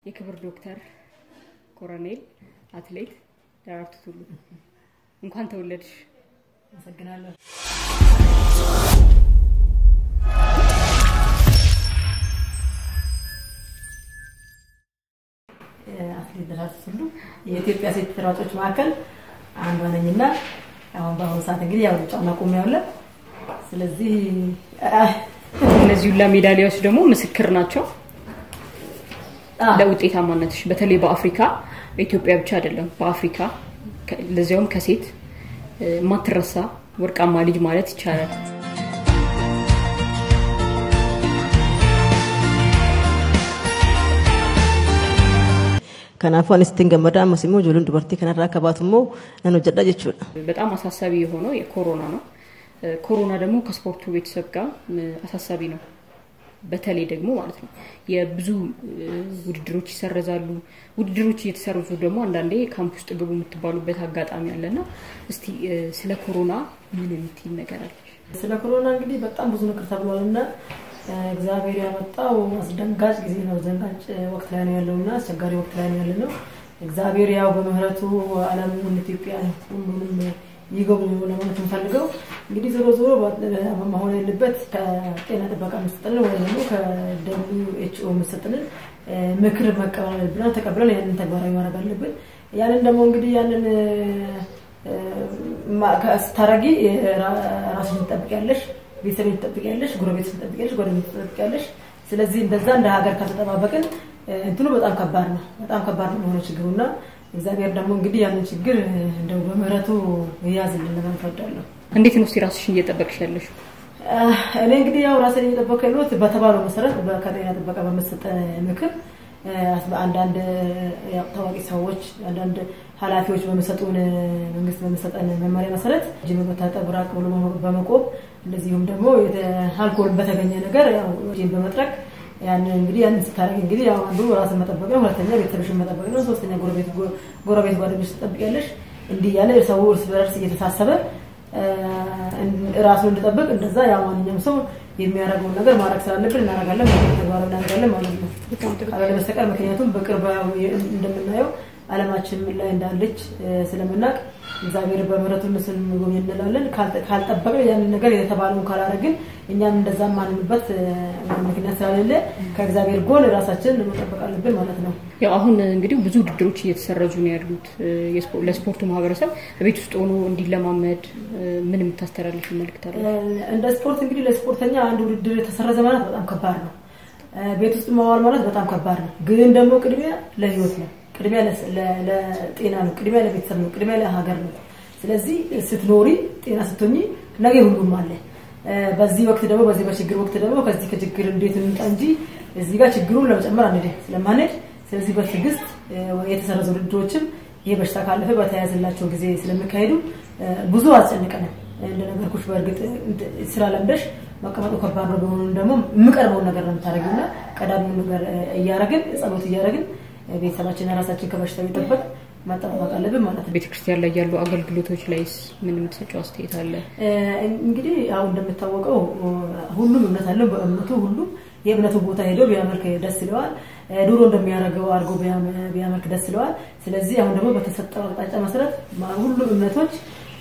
የክብር ዶክተር ኮሎኔል አትሌት ደራርቱ ቱሉ እንኳን ተወለድሽ። አመሰግናለሁ። አትሌት ደራርቱ ቱሉ የኢትዮጵያ ሴት ሯጮች ማዕከል አንዷ ነኝና አሁን በአሁኑ ሰዓት እንግዲህ ያው ጫማ ቆሜያለሁ። ስለዚህ እነዚህ ሁሉ ሜዳሊያዎች ደግሞ ምስክር ናቸው ለውጤታማነትሽ በተለይ በአፍሪካ በኢትዮጵያ ብቻ አይደለም በአፍሪካ ለዚያውም ከሴት ማትረሳ ወርቃማ ልጅ ማለት ይቻላል። ከናፋን ስቲንገመዳ መስሞ ጆሉን ድበርቲ ከነራ ከባቱሞ ነው ጀዳ ጀቹ በጣም አሳሳቢ የሆነው የኮሮና ነው። ኮሮና ደግሞ ከስፖርቱ ቤተሰብ ጋር አሳሳቢ ነው። በተለይ ደግሞ ማለት ነው የብዙ ውድድሮች ይሰረዛሉ። ውድድሮች እየተሰረዙ ደግሞ አንዳንዴ ካምፕ ውስጥ ግቡ የምትባሉበት አጋጣሚ አለና እስቲ ስለ ኮሮና ምን የምትይ ነገር አለ? ስለ ኮሮና እንግዲህ በጣም ብዙ ነገር ተብሏልና እግዚአብሔር ያመጣው አስደንጋጭ ጊዜ ነው። ዘንጋጭ ወቅት ላይ ነው ያለውና አስቸጋሪ ወቅት ላይ ነው ያለነው። እግዚአብሔር ያው በምህረቱ ዓለሙን ኢትዮጵያ ሁሉንም ይገቡ ለማለት እንፈልገው እንግዲህ ዞሮ ማሆን ያለበት ከጤና ጥበቃ መስጠት ወይ ደግሞ ከWHO መስጠትን ምክር መቀበል ብለን ተቀብለን ያንን ተግባራዊ ማድረግ አለብን። ያንን ደግሞ እንግዲህ ያንን ማከስታረጊ ራስሽን ተጠብቂያለሽ፣ ቤተሰብሽን ተጠብቂያለሽ፣ ጎረቤትሽን ተጠብቂያለሽ፣ ጓደኞችሽን ተጠብቂያለሽ። ስለዚህ እንደዛ እንደ ሀገር ከተጠባበቅን እንትኑ በጣም ከባድ ነው ችግሩና እግዚአብሔር ደግሞ እንግዲህ ያንን ችግር እንደው በምህረቱ ያዝልን ለማለት ፈልጋለሁ። እንዴት ነው ራስሽን እየጠበቅሽ ያለሽ? እኔ እንግዲህ ያው ራሴን እየጠበቅኩ በተባለው መሰረት በከጤና ጥበቃ በመሰጠ ምክር አንዳንድ ያው ታዋቂ ሰዎች አንዳንድ ኃላፊዎች በመሰጡን መንግስት በመሰጠን መመሪያ መሰረት ጂም በመታጠብ ራቅ ብሎ በመቆም እንደዚሁም ደግሞ የአልኮል በተገኘ ነገር ያው ጂም በመጥረቅ ያንን እንግዲህ ያንን ስታረግ እንግዲህ ያው አንዱ ራስን መጠበቅ ነው፣ ሁለተኛ ቤተሰብሽን መጠበቅ ነው፣ ሶስተኛ ጎረቤት ጓደኞች ተጠብቂያለሽ። እንዲህ ያለ ሰው እርስ በርስ እየተሳሰበ ራሱን እንድጠብቅ እንደዛ ያው ማንኛውም ሰው የሚያደርገው ነገር ማድረግ ስላለብን እናደርጋለን ማለት ነው። አለ በስተቀር ምክንያቱም በቅርብ እንደምናየው ዓለማችን ላይ እንዳለች ስለምናቅ እግዚአብሔር በምህረቱ ስለሚጎበኝ እንላለን። ካልጠበቅን ያን ነገር የተባለውን ካላረግን እኛም እንደዛ ማንንበት ምክንያት ስላለ ከእግዚአብሔር ጎን ራሳችንን መጠበቅ አለብን ማለት ነው። ያው አሁን እንግዲህ ብዙ ውድድሮች እየተሰረዙ ነው ያሉት። ለስፖርቱ ማህበረሰብ በቤት ውስጥ ሆኖ እንዲለማመድ ምን የምታስተላልፍ መልእክት አለ? እንደ ስፖርት እንግዲህ ለስፖርተኛ አንድ ውድድር ተሰረዘ ማለት በጣም ከባድ ነው። ቤት ውስጥ መዋል ማለት በጣም ከባድ ነው። ግን ደግሞ ቅድሚያ ለህይወት ነው፣ ቅድሚያ ለጤና ነው፣ ቅድሚያ ለቤተሰብ ነው፣ ቅድሚያ ለሀገር ነው። ስለዚህ ስትኖሪ ጤና ስትሆኚ ነገ ሁሉም አለ። በዚህ ወቅት ደግሞ በዚህ በችግር ወቅት ደግሞ ከዚህ ከችግር እንዴት እንውጣ እንጂ እዚህ ጋር ችግሩን ለመጨመር አንዴ ስለማንሄድ ስለዚህ በትዕግስት የተሰረዙ ውድድሮችም ይሄ በሽታ ካለፈ በተያያዘላቸው ጊዜ ስለሚካሄዱ ብዙ አስጨንቀናል። እንደነገርኩሽ በእርግጥ ስራ ለምደሽ መቀመጡ ከባድ ነው። ቢሆንም ደግሞ የምቀርበው ነገር ነው የምታረጊውና ቀዳሚው ነገር እያረግን ጸሎት እያረግን ቤተሰባችንና ራሳችን ከበሽታው ይጠበቅ ማጠባበቅ አለብን ማለት ነው። ቤተክርስቲያን ላይ ያሉ አገልግሎቶች ላይስ ምን የምትሰጪው አስተያየት አለ? እንግዲህ አሁን እንደምታወቀው ሁሉም እምነት አለው። በእምነቱ ሁሉም የእምነቱ ቦታ ሄዶ ቢያመልክ ደስ ይለዋል። ድሮ እንደሚያደርገው አድርጎ ቢያመልክ ደስ ይለዋል። ስለዚህ አሁን ደግሞ በተሰጠው አቅጣጫ መሰረት ሁሉም እምነቶች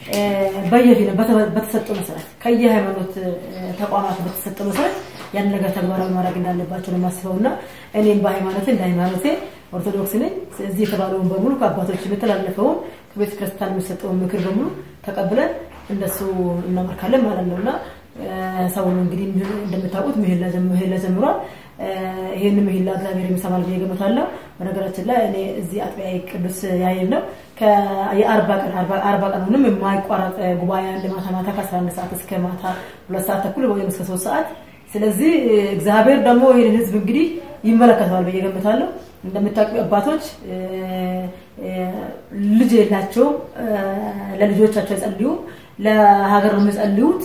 በተሰጠው መሰረት ከየሃይማኖት ተቋማት በተሰጠው መሰረት ያን ነገር ተግባራዊ ማድረግ እንዳለባቸው ለማስበውና እኔም በሃይማኖቴ ኦርቶዶክስ ነኝ። ስለዚህ የተባለውን በሙሉ ከአባቶች የተላለፈውን ከቤተ ክርስቲያን የሚሰጠውን ምክር በሙሉ ተቀብለን እንደሱ እናመልካለን ማለት ነውና ሰውን እንግዲህ እንደምታውቁት ምህላ ጀምሯል። ይሄን ምህላ እግዚአብሔር የሚሰማል ብዬ ገምታለሁ። በነገራችን ላይ እኔ እዚህ አጥቢያ ቅዱስ ያይል ነው ከ40 ቀን የማይቋረጥ ጉባኤ አለ። ማታ ከ11 ሰዓት እስከ ማታ 2 ሰዓት ተኩል ወይም እስከ 3 ሰዓት። ስለዚህ እግዚአብሔር ደግሞ ይሄን ህዝብ እንግዲህ ይመለከታል ብዬ ገምታለሁ። እንደምታውቁ አባቶች ልጅ የላቸው ለልጆቻቸው ይጸልዩ፣ ለሀገር ነው የሚጸልዩት፣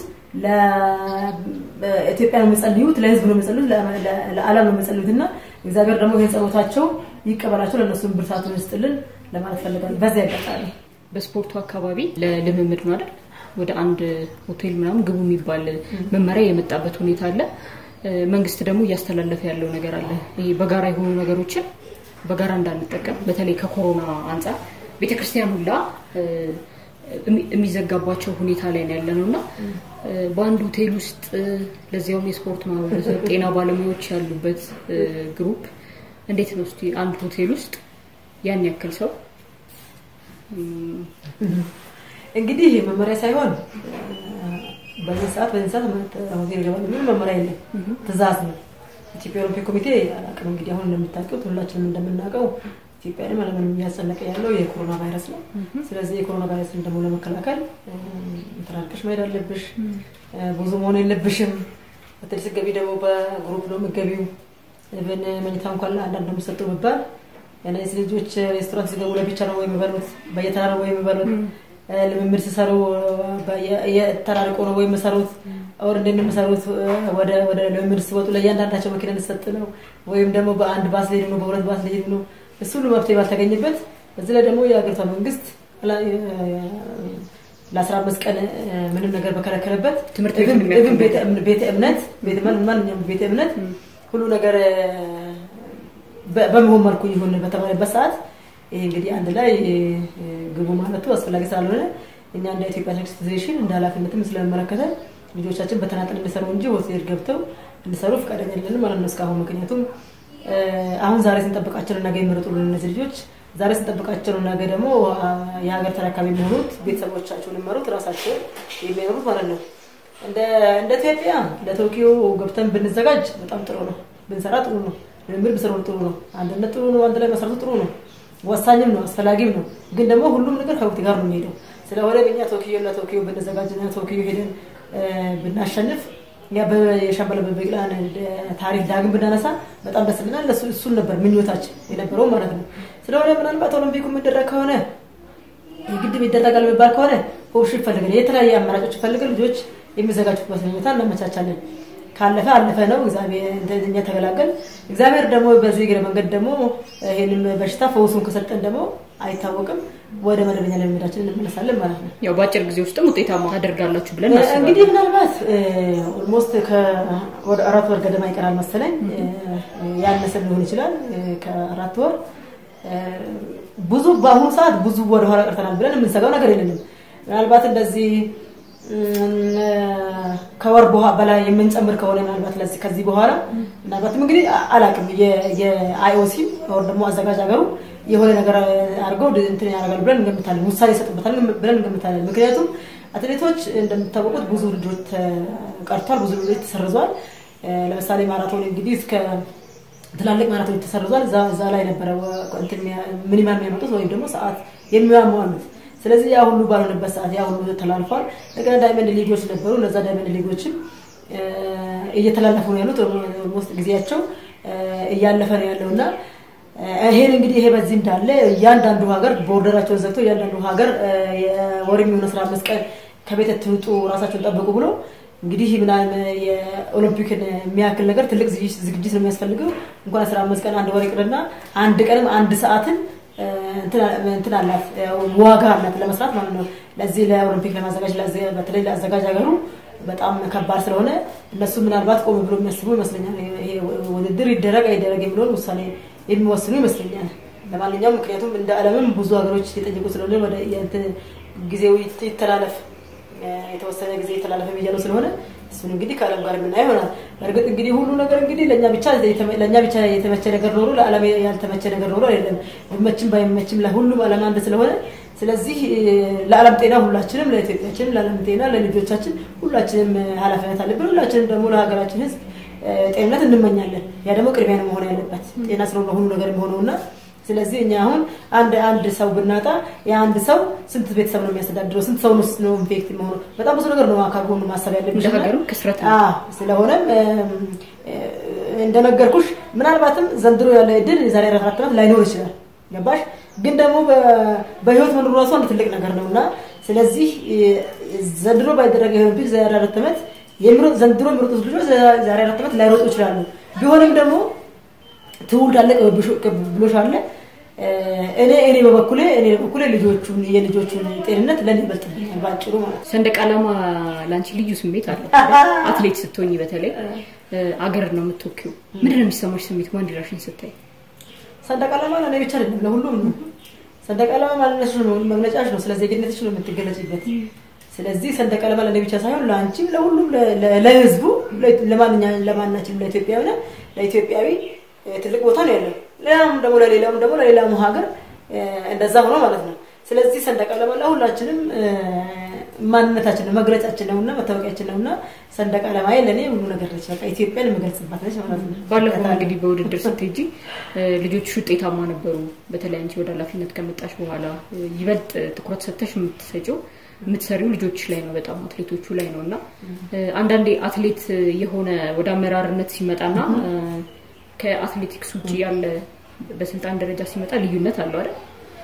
ለኢትዮጵያ ነው የሚጸልዩት፣ ለህዝብ ነው የሚጸልዩት፣ ለዓለም ነው የሚጸልዩትና እግዚአብሔር ደግሞ ይሄን ጸሎታቸው ይቀበላቸው፣ ለነሱም ብርታቱን ይስጥልን ለማለት ፈልጋለሁ። በዛ ያጋጣሚ በስፖርቱ አካባቢ ለልምምድ ነው አይደል ወደ አንድ ሆቴል ምናምን ግቡ የሚባል መመሪያ የመጣበት ሁኔታ አለ። መንግስት ደግሞ ያስተላለፈ ያለው ነገር አለ። ይሄ በጋራ የሆኑ ነገሮችን በጋራ እንዳንጠቀም በተለይ ከኮሮና አንፃር ቤተክርስቲያን ሁላ የሚዘጋባቸው ሁኔታ ላይ ነው ያለነውና በአንድ ሆቴል ውስጥ ለዚያውም የስፖርት ማህበረሰብ ጤና ባለሙያዎች ያሉበት ግሩፕ እንዴት ነው እስቲ አንድ ሆቴል ውስጥ ያን ያክል ሰው እንግዲህ መመሪያ ሳይሆን በዚህ ሰዓት ሆቴል ገባን ምን መመሪያ የለም ትእዛዝ ነው ኢትዮጵያ ኦሎምፒክ ኮሚቴ አላቀም እንግዲህ አሁን እንደምታውቁት ሁላችንም እንደምናውቀው ኢትዮጵያ ላይ ማለት ነው ያጸነቀ ያለው የኮሮና ቫይረስ ነው ስለዚህ የኮሮና ቫይረስን ደግሞ ለመከላከል ተራርቀሽ መሄድ አለብሽ ብዙ መሆን የለብሽም በተለይ ገቢ ደግሞ በግሩፕ ነው መገቢው እብን መኝታ እንኳን አንዳንድ ነው የሚሰጠው በባል ያኔ ልጆች ሬስቶራንት ሲገቡ ለብቻ ነው ወይ የሚበሉት በየተራ ነው ወይ የሚበሉት ለምምር ሲሰሩ የተራርቆ ነው ወይ የሚሰሩት አወር እንደምሰሩት ወደ ለምምር ሲወጡ ለያንዳንዳቸው መኪና እንሰጥ ነው ወይም ደግሞ በአንድ ባስ ላይ ነው በሁለት ባስ ላይ ነው እሱ ሁሉ መፍትሄ ባልተገኘበት እዚህ ላይ ደግሞ የአገሪቷ መንግስት ለ15 ቀን ምንም ነገር በከለከለበት ትምህርት ቤት እምነት ቤት እምነት ሁሉ ነገር በመሆን መልኩ ይሁን በተባለበት ሰዓት ይሄ እንግዲህ አንድ ላይ ግቡ ማለቱ አስፈላጊ ስላልሆነ እኛ እንደ ኢትዮጵያ አትሌቲክስ ፌዴሬሽን እንደ ኃላፊነትም ስለመመለከተ ልጆቻችን በተናጠል እንዲሰሩ እንጂ ሆቴል ገብተው እንዲሰሩ ፍቃደኛ አይደለም ማለት ነው እስካሁን ምክንያቱም አሁን ዛሬ ስንጠብቃቸው ነገ ይመረጡልን እነዚህ ልጆች ዛሬ ስንጠብቃቸው ነገ ደግሞ የሀገር ተረካቢ የሚሆኑት ቤተሰቦቻቸውን ይመሩት ራሳቸው የሚመሩት ማለት ነው እንደ ኢትዮጵያ ለቶኪዮ ገብተን ብንዘጋጅ በጣም ጥሩ ነው ብንሰራ ጥሩ ነው ምርምር ብሰሩ ጥሩ ነው አንድነት ጥሩ ነው አንድ ላይ መስራቱ ጥሩ ነው ወሳኝም ነው አስፈላጊም ነው ግን ደግሞ ሁሉም ነገር ከወቅት ጋር ነው የሚሄደው ስለሆነ በእኛ ቶኪዮ ብንዘጋጅና ቶኪዮ ሄደን ብናሸንፍ ያ በየሻምበል በበግላን ታሪክ ዳግም ብናነሳ በጣም ደስ ይላል እሱ ነበር ምኞታችን የነበረው ማለት ነው ስለሆነ ምናልባት ኦሎምፒኩ መደረግ ከሆነ የግድ ይደረጋል የሚባል ከሆነ ኦፕሽን ፈልገን የተለያየ አማራጮች ፈልገን ልጆች የሚዘጋጁበት ሁኔታ እናመቻቻለን ካለፈ አለፈ ነው እግዚአብሔር እንደኛ ተገላገል እግዚአብሔር ደግሞ በዚህ ግረ መንገድ ደግሞ ይሄንን በሽታ ፈውሱን ከሰጠን ደግሞ አይታወቅም ወደ መደበኛ ለምዳችን እንመለሳለን ማለት ነው ያው ባጭር ጊዜ ውስጥም ውጤታማ ታደርጋላችሁ ብለን እናስባለን እንግዲህ ምናልባት ኦልሞስት ወደ 4 ወር ገደማ ይቀራል መሰለኝ ያነሰ ሊሆን ይችላል ከ4 ወር ብዙ በአሁኑ ሰዓት ብዙ ወደ ኋላ ቀርተናል ብለን የምንሰጋው ነገር የለንም ምናልባት እንደዚህ ከወር በላይ የምንጨምር ከሆነ ምናልባት ለዚህ ከዚህ በኋላ ምናልባት እንግዲህ አላቅም የአይኦሲ ወር ደግሞ አዘጋጅ ሀገሩ የሆነ ነገር አድርገው እንትን ያደርጋሉ ብለን እንገምታለን ውሳኔ ይሰጡበታል ብለን እንገምታለን ምክንያቱም አትሌቶች እንደምታወቁት ብዙ ልጆች ቀርቷል ብዙ ልጆች ተሰርዟል ለምሳሌ ማራቶን እንግዲህ እስከ ትላልቅ ማራቶን ተሰርዟል ዛ ላይ ነበር እንትን ሚኒማም የሚያመጡት ወይም ደግሞ ሰዓት የሚያሟሉት ስለዚህ ያ ሁሉ ባለበት ሰዓት ያ ሁሉ ተላልፏል ለገና ዳይመንድ ሊጎች ነበሩ ለዛ ዳይመንድ ሊጎችም እየተላለፉ ነው ያሉት ኦልሞስት ጊዜያቸው እያለፈ ነው ያለውና ይሄን እንግዲህ ይሄ በዚህ እንዳለ ያንዳንዱ ሀገር ቦርደራቸውን ዘግቶ ያንዳንዱ ሀገር የወርም ይሁን 15 ቀን ከቤት ትውጡ ራሳቸውን ጠብቁ ብሎ እንግዲህ ምናምን የኦሎምፒክን የሚያክል ነገር ትልቅ ዝግጅት ነው የሚያስፈልገው እንኳን 15 ቀን አንድ ወር ይቅርና አንድ ቀንም አንድ ሰዓትን እንትን አላት ዋጋ አላት ለመስራት ማለት ነው ለዚህ ለኦሎምፒክ ለማዘጋጅ ለዚህ በተለይ ለአዘጋጅ ሀገሩ በጣም ከባድ ስለሆነ እነሱ ምናልባት ቆም ብሎ የሚያስቡ ይመስለኛል ይሄ ውድድር ይደረግ አይደረግ የሚለው ውሳኔ የሚወስኑ ይመስለኛል ለማንኛውም ምክንያቱም እንደ ዓለምም ብዙ ሀገሮች የጠየቁ ስለሆነ ወደ ጊዜው ይተላለፍ የተወሰነ ጊዜ ይተላለፍ የሚያለው ስለሆነ እሱን እንግዲህ ከዓለም ጋር ምን አይሆናል በርግጥ እንግዲህ ሁሉ ነገር እንግዲህ ለኛ ብቻ የተመቸ ነገር ኖሮ ለዓለም ያልተመቸ ነገር ኖሮ አይደለም በመችም ባይመችም ለሁሉም ዓለም አንድ ስለሆነ ስለዚህ ለዓለም ጤና ሁላችንም ለኢትዮጵያችን ለዓለም ጤና ለልጆቻችን ሁላችንም ኃላፊነት አለብን ሁላችንም ደግሞ ለሀገራችን ህዝብ ጤንነት እንመኛለን ያ ደግሞ ቅድሚያ ነው መሆን ያለበት ጤና ስለሆነ ሁሉ ነገር የሚሆነውና ስለዚህ እኛ አሁን አንድ ሰው ብናጣ ያ አንድ ሰው ስንት ቤተሰብ ነው የሚያስተዳድረው ስንት ሰው ነው ኢንፌክት መሆኑ በጣም ብዙ ነገር ነው አካል ሆኖ ማሰብ ያለብን ለሀገሩ ክስረት ስለሆነ እንደነገርኩሽ ምናልባትም ዘንድሮ ያለ እድል የዛሬ 4 ዓመት ላይኖር ይችላል ገባሽ ግን ደግሞ በህይወት መኖር ራሱ አንድ ትልቅ ነገር ነውና ስለዚህ ዘንድሮ ባይደረግ ኦሎምፒክ ዛሬ 4 ዓመት የሚሮጥ ዘንድሮ የሚሮጡት ልጆች ዛሬ 4 ዓመት ላይሮጡ ይችላሉ ቢሆንም ደግሞ ትውልድ አለ ብሎሽ አለ እኔ በበኩሌ ልጆቹን ጤንነት ለኔ ይበልጥብኛል ባጭሩ ማለት ሰንደቅ ዓላማ ላንቺ ልዩ ስሜት አለው አትሌት ስትሆኚ በተለይ አገር ነው የምትወክዩ ምንድነው የሚሰማሽ ስሜት ባንዲራሽን ስታይ ሰንደቅ ዓላማ ለኔ ብቻ አይደለም ለሁሉም ነው ሰንደቅ ዓላማ ማንነትሽ ነው መግለጫሽ ነው ስለዚህ ዜግነትሽ ነው የምትገለጽበት ስለዚህ ሰንደቅ ዓላማ ለኔ ብቻ ሳይሆን ለአንቺም ለሁሉም ለህዝቡ ለማናችንም ለኢትዮጵያዊ ትልቅ ቦታ ነው ያለው ለሌላም ደግሞ ለሌላም ሀገር እንደዛ ሆኖ ማለት ነው ስለዚህ ሰንደቅ ዓላማ ለሁላችንም ማንነታችን ነው መግለጫችን ነውና መታወቂያችን ነውና ሰንደቅ ዓላማ ለኔ ሁሉ ነገር ነች በቃ ኢትዮጵያን መግለጽባት ነች ማለት ነው ባለፈው እንግዲህ በውድድር ስትሄጂ ልጆች ውጤታማ ነበሩ በተለይ አንቺ ወደ ኃላፊነት ከመጣሽ በኋላ ይበልጥ ትኩረት ሰጥተሽ የምትሰሪው ልጆች ላይ ነው በጣም አትሌቶቹ ላይ ነውና አንዳንዴ አትሌት የሆነ ወደ አመራርነት ሲመጣና ከአትሌቲክስ ውጪ ያለ በስልጣን ደረጃ ሲመጣ ልዩነት አለው አይደል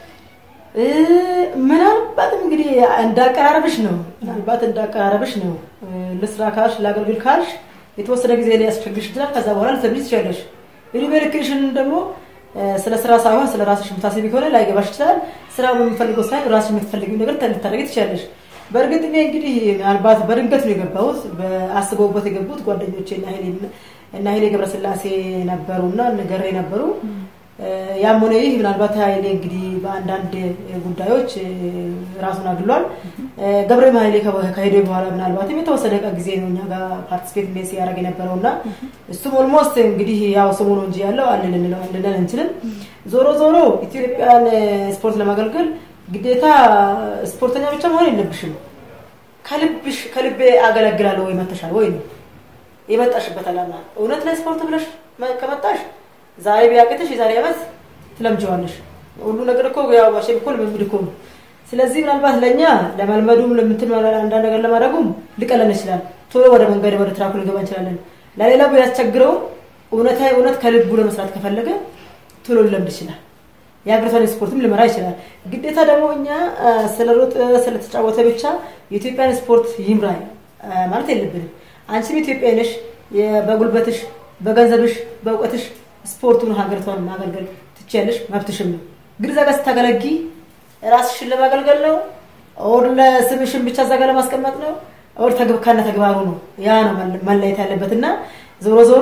ምናልባት እንግዲህ እንዳቀራረብሽ ነው ለስራ ካሽ ላገልግል ካሽ የተወሰነ ጊዜ ላይ ያስፈልግሽ ይችላል ከዛ በኋላ ልትብልሽ ይችላልሽ ሪቨርኬሽን ደግሞ ስለ ስራ ሳይሆን ስለ ራስሽ ምታስቢ ከሆነ ላይ ገባሽ ይችላል ስራው በሚፈልገው ሳይሆን ራስሽ የምትፈልጊው ነገር ታደርጊ ትችላለሽ በርግጥ እኔ እንግዲህ ምናልባት በድንገት ነው የገባሁት በአስበውበት የገቡት ጓደኞቼ እና ኃይሌ ገብረስላሴ ነበሩና ነገሬ ነበሩ ያሞኔ ምናልባት ኃይሌ እንግዲህ በአንዳንድ ጉዳዮች ራሱን አግሏል ገብረ ኃይሌ ከሄደ በኋላ ምናልባት የተወሰነ ጊዜ ነው እኛ ጋር ፓርቲሲፔት ሜሲ ያደረገ ነበርውና እሱም ኦልሞስት እንግዲህ ያው ስሙ ነው እንጂ ያለው አለልን እንችላለን ዞሮ ኢትዮጵያን ስፖርት ለማገልገል ግዴታ ስፖርተኛ ብቻ መሆን የለብሽም ከልቤ አገለግላለሁ ወይ መተሻል ወይ ነው የመጣሽበት አላማ እውነት ላይ ስፖርት ብለሽ ከመጣሽ ዛሬ ቢያቀተሽ ዛሬ አመት ትለምጂዋለሽ ሁሉ ነገር እኮ ያው ማሽን እኮ ለምድኮ ስለዚህ ምናልባት ለኛ ለማልመዱም ለምትማራ አንዳንድ ነገር ለማድረጉም ሊቀለል ይችላል ቶሎ ወደ መንገድ ወደ ትራኩ ልገባ እንችላለን ለሌላው ያስቸግረው እውነት ከልቡ ለመስራት ከፈለገ ቶሎ ሊለምድ ይችላል ያግርታን ስፖርትም ሊመራ ይችላል ግዴታ ደግሞ እኛ ስለሮጥ ስለተጫወተ ብቻ የኢትዮጵያን ስፖርት ይምራይ ማለት የለብንም አንቺ ኢትዮጵያዊ ነሽ በጉልበትሽ በገንዘብሽ በእውቀትሽ ስፖርቱን ሀገርቷን ማገልገል ትችያለሽ መብትሽም ነው ግን ዘጋስ ታገለጊ ራስሽን ለማገልገል ነው ኦር ለስምሽን ብቻ ዘጋለ ማስቀመጥ ነው ኦር ተግባሩ ነው ያ ነው መለየት ያለበትና ዞሮ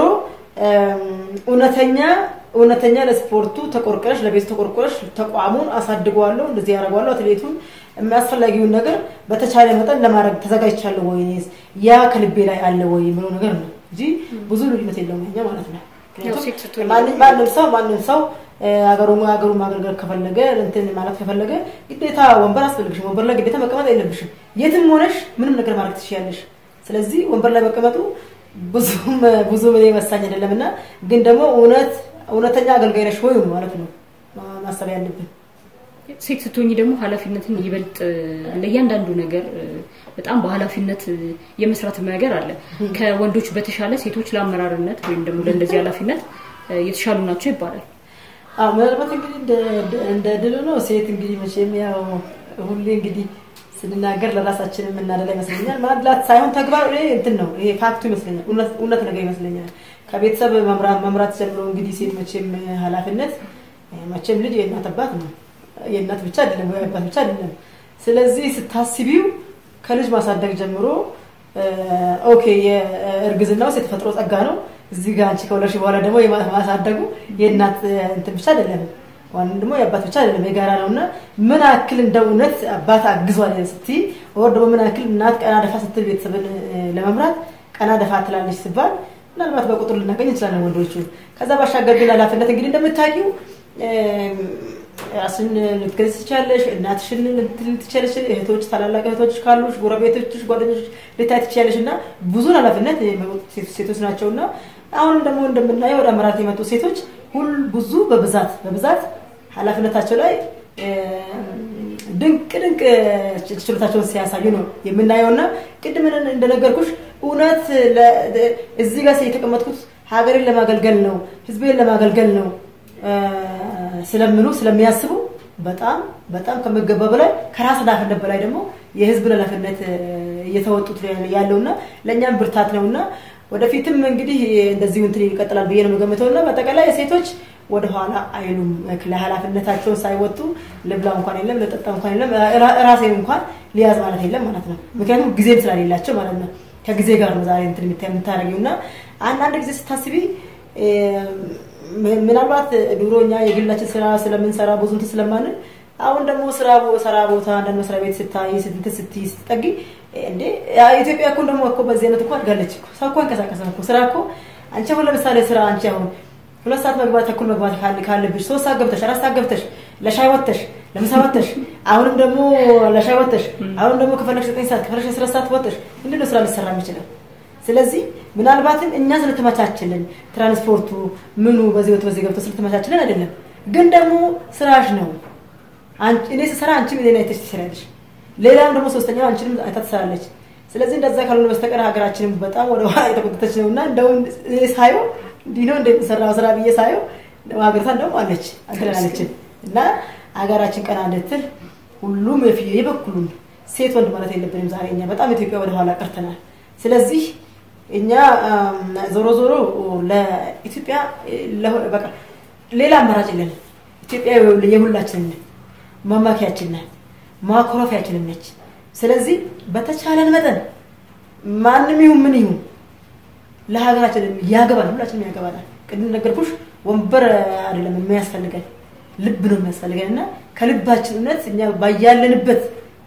እውነተኛ ለስፖርቱ ተቆርቆረሽ ለቤት ተቆርቆረሽ ተቋሙን አሳድጓለሁ እንደዚህ ያረጋለሁ አትሌቱን የሚያስፈልጊውን ነገር በተቻለ መጠን ለማድረግ ተዘጋጅቻለሁ ወይስ ያ ከልቤ ላይ አለ ወይ ምንም ነገር ነው እንጂ ብዙ ልዩነት የለውም እኛ ማለት ነው ማንም ሰው አገሩ ማገልገል ከፈለገ እንትን ማለት ከፈለገ ግዴታ ወንበር አስፈልግሽ ወንበር ላይ ግዴታ መቀመጥ የለብሽም የትም ሆነሽ ምንም ነገር ማድረግ ትችያለሽ ስለዚህ ወንበር ላይ መቀመጡ ብዙ ወሳኝ አይደለምና ግን ደግሞ እውነተኛ አገልጋይ ነሽ ወይ ማለት ነው ማሰብ ያለብን ሴት ስትሆኚ ደግሞ ኃላፊነትን ይበልጥ ለእያንዳንዱ ነገር በጣም በኃላፊነት የመስራት ነገር አለ ከወንዶች በተሻለ ሴቶች ለአመራርነት ወይም ደግሞ ለእንደዚህ ኃላፊነት የተሻሉ ናቸው ይባላል ምናልባት እንግዲህ እንደ ድል ነው ሴት እንግዲህ መቼም ያው ሁሌ እንግዲህ ስንናገር ለራሳችን እናደላ ይመስለኛል ማድላት ሳይሆን ተግባር እንትን ነው ይሄ ፋክቱ ይመስለኛል እውነት ነገር ይመስለኛል ከቤተሰብ መምራት ጀምሮ እንግዲህ ሴት መቼም ኃላፊነት መቼም ልጅ የእናት አባት ነው የእናት ብቻ አይደለም ወይ አባት ብቻ አይደለም ስለዚህ ስታስቢው ከልጅ ማሳደግ ጀምሮ ኦኬ የእርግዝናው የተፈጥሮ ጸጋ ነው እዚህ ጋር አንቺ ከወለሽ በኋላ ደግሞ የማሳደጉ የእናት እንትን ብቻ አይደለም ዋን ደግሞ የአባት ብቻ አይደለም የጋራ ነውና ምን አክል እንደውነት አባት አግዟል እስቲ ወር ደግሞ ምን አክል እናት ቀና ደፋ ስትል ቤተሰብን ለመምራት ቀና ደፋ ትላለች ሲባል ምናልባት በቁጥር ልናገኝ እንችላለን ወንዶቹ ከዛ ባሻገር ግን ኃላፊነት እንግዲህ እንደምታውቂው አስን ልትከስቻለሽ እናትሽን ልትልትቻለሽ እህቶች ታላላቅ እህቶች ካሉሽ ጎረቤቶችሽ ጓደኞች ልታይትቻለሽና ብዙ ኃላፊነት ሴቶች ናቸውና አሁን ደግሞ እንደምናየው ወደ አመራር የመጡ ሴቶች ሁሉ ብዙ በብዛት ኃላፊነታቸው ላይ ድንቅ ችሎታቸውን ሲያሳዩ ነው የምናየውና ቅድም እንደነገርኩሽ እውነት እዚህ ጋር የተቀመጥኩት ሀገሬን ለማገልገል ነው ህዝቤን ለማገልገል ነው ስለሚያስቡ በጣም ከመገባ በላይ ከራስ ኃላፊነት በላይ ደግሞ የህዝብ ኃላፊነት እየተወጡት ያለውና ለኛም ብርታት ነውና ወደፊትም እንግዲህ እንደዚህ እንትን ይቀጥላል በየነ መገመተውና በተቀላይ ሴቶች ወደ ኋላ አይሉም ለኃላፊነታቸው ሳይወጡ ለብላ እንኳን የለም ለጠጣ እንኳን የለም ራሴን እንኳን ሊያዝ ማለት የለም ማለት ነው ምክንያቱም ጊዜም ስለሌላቸው ማለት ነው ከጊዜ ጋር ነው ዛሬ እንትን የምታረጊውና አንዳንድ ጊዜ ስታስቢ ምናልባት ድሮኛ የግላችን ስራ ስለምንሰራ ብዙም ስለማንን አሁን ደግሞ ስራ ቦታ አንድ መስሪያ ቤት ስታይ ስትጠጊ እንዴ ኢትዮጵያ እኮ ደግሞ እኮ በዚህ አይነት እኮ አድጋለች እኮ ሰው እኮ እንቀሳቀሰ እኮ ስራ እኮ አንቺ አሁን ለምሳሌ ስራ አንቺ አሁን 2 ሰዓት መግባት ተኩል መግባት ካለብሽ 3 ሰዓት ገብተሽ 4 ሰዓት ገብተሽ ለሻይ ወጥተሽ ለምሳ ወጥተሽ አሁንም ደግሞ ለሻይ ወጥተሽ አሁን ደግሞ ከፈለግሽ 9 ሰዓት ከፈለግሽ 10 ሰዓት ወጥተሽ እንዴት ስራ ሊሰራ የሚችለው ስለዚህ ምናልባትም እኛ ስለተመቻችልን ትራንስፖርቱ ምኑ በዚህ ገብቶ ስለተመቻችልን አይደለም ግን ደግሞ ስራሽ ነው አንቺ እኔ ስራ አንቺ ምን አይተሽ ትሰራለሽ ሌላም ደግሞ ሶስተኛው አንቺንም አይተትሰራለች ስለዚህ እንደዛ ካልሆነ በስተቀር ሀገራችንን በጣም ወደ ኋላ የተቆጠተች ነውና እንደው ሳይው ዲኖ እንደተሰራው ስራ ብዬ ሳይው ሀገርታ እንደው አለች አገራለች እና ሀገራችን ቀና እንድትል ሁሉም የበኩሉን ሴት ወንድ ማለት የለብንም ዛሬ እኛ በጣም ኢትዮጵያ ወደ ኋላ ቀርተናል ስለዚህ እኛ ዞሮ ለኢትዮጵያ በቃ ሌላ አማራጭ የለም ኢትዮጵያ የሁላችን ማማኪያችን ነች ማኮረፊያችን ነች ስለዚህ በተቻለን መጠን ማንንም ይሁን ምን ይሁን ለሀገራችን ያገባል ሁላችንም ያገባል ቅድም ነገርኩሽ ወንበር አይደለም የሚያስፈልገን ልብ ነው የሚያስፈልገንና ከልባችን እውነት እኛ ባያለንበት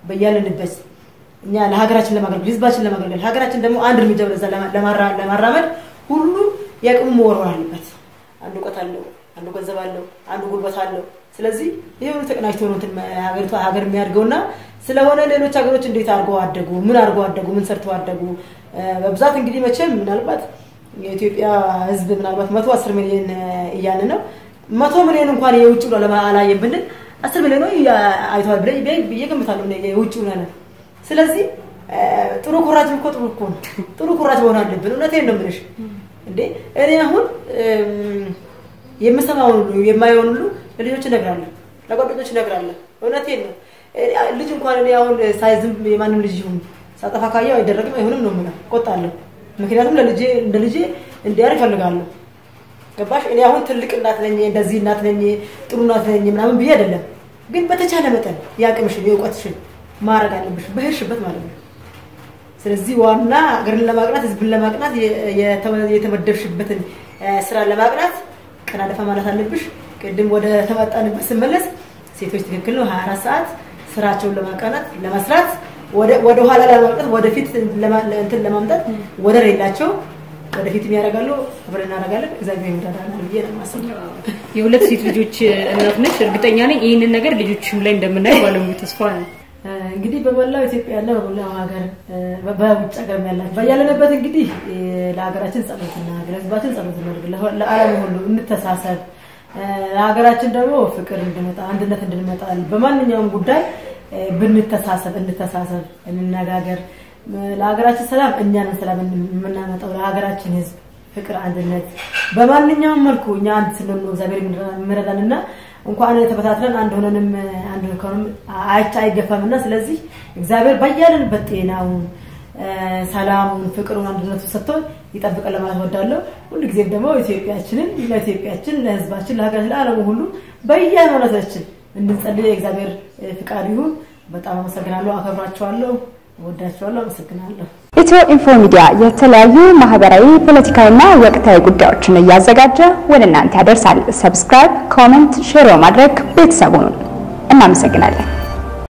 እኛ ለሀገራችን ለማገልገል ህዝባችን ለማገልገል ሀገራችን ደግሞ አንድ እርምጃ ወደዛ ለማራመድ ሁሉ ያቅሙ መወርወር አለበት አንዱ ቀታለው አንዱ ገንዘብ አለው አንዱ ጉልበት አለው ስለዚህ ይሄው ተቀናጅቶ ነው ሀገር የሚያድገውና ስለሆነ ሌሎች ሀገሮች እንዴት አድርገው አደጉ ምን ሰርተው አደጉ በብዛት እንግዲህ መቼም ምናልባት የኢትዮጵያ ህዝብ ምናልባት 110 ሚሊዮን እያለ ነው 100 ሚሊዮን እንኳን የውጭው ለማላየ ብንል 10 ሚሊዮን ነው አይተዋል በየገምታለሁ የውጭው ነው ስለዚህ ጥሩ ኩራጅ እኮ ጥሩ ኩራጅ መሆን አለብን እውነቴን ነው የምልሽ እንዴ እኔ አሁን የምሰማው የማይሆን ሁሉ ለልጆች ነግራለሁ ለጓደኞች ነግራለሁ እውነቴን ነው ልጅ እንኳን እኔ አሁን ሳይዝም የማንም ልጅ ይሁን ሳጠፋ ካየው አይደረግም አይሆንም ነው ማለት ቆጣለሁ ምክንያቱም ለልጄ እንዲያር ይፈልጋለሁ ገባሽ እኔ አሁን ትልቅ እናት ነኝ እንደዚህ እናት ነኝ ጥሩ እናት ነኝ ምናምን ብዬ አይደለም ግን በተቻለ መጠን ያቅምሽን የውቀትሽን ማረግ አለብሽ በህሽበት ማለት ነው ስለዚህ ዋና ሀገርን ለማቅናት ህዝብን ለማቅናት የተመደብሽበትን ስራ ለማቅናት ቀናደፋ ማለት አለብሽ ቅድም ወደ ተመጣንበት ስመለስ ሴቶች ትክክል ነው 24 ሰዓት ስራቸውን ለማቀናት ለመስራት ወደ ኋላ ለማምጣት ወደፊት ለማምጣት ወደር የላቸው ወደፊት የሚያረጋሉ አብረን እናረጋለን እግዚአብሔር ይወዳዳል ብዬ ነው ማሰብ የሁለት ሴት ልጆች እናት ነች እርግጠኛ ነኝ ይሄንን ነገር ልጆችም ላይ እንደምናይ ባለሙሉ ተስፋ ነው እንግዲህ በመላው ኢትዮጵያ ያለው በመላው ሀገር በውጭ ሀገር ያላችሁ በያለንበት እንግዲህ ለሀገራችን ጸሎትና ለህዝባችን ጸሎት እናድርግ ለዓለም ሁሉ እንተሳሰብ ለሀገራችን ደግሞ ፍቅር እንድመጣ አንድነት እንድንመጣ በማንኛውም ጉዳይ እንተሳሰብ እንነጋገር ለሀገራችን ሰላም እኛን ሰላም እናመጣው ለሀገራችን ህዝብ ፍቅር አንድነት በማንኛውም መልኩ እኛ አንድ ስለሆነ እግዚአብሔር ምረዳንና እንኳን ተበታትረን አንድ ሆነንም አንድ ከሆነም አይገፋምና ስለዚህ እግዚአብሔር ባያለንበት ጤናው ሰላሙን ፍቅሩን አንድነቱ ሰጥቶን ይጠብቀን ለማለት ወዳለሁ ሁሉ ጊዜ ደግሞ ኢትዮጵያችንን ለህዝባችን ለሀገራችን ለዓለም ሁሉ በየሃይማኖታችን እንድንጸልይ እግዚአብሔር ፍቃድ ይሁን በጣም አመሰግናለሁ አከብራችኋለሁ ወዳችኋለሁ አመሰግናለሁ ኢትዮኢንፎ ሚዲያ የተለያዩ ማህበራዊ ፖለቲካዊና ወቅታዊ ጉዳዮችን ያዘጋጀ ወደ እናንተ ያደርሳል ሰብስክራይብ ኮሜንት ሼር ማድረግ ቤተሰቡን እናመሰግናለን